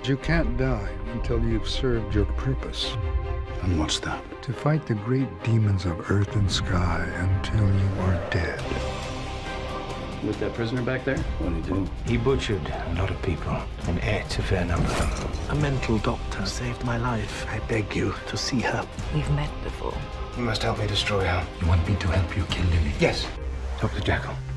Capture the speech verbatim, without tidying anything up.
You can't die until you've served your purpose. And what's that? To fight the great demons of earth and sky until you are dead. With that prisoner back there? What did he do? He butchered a lot of people and ate a fair number of them. A mental doctor saved my life. I beg you to see her. We've met before. You must help me destroy her. You want me to help you kill Lily? Yes, Doctor Jekyll.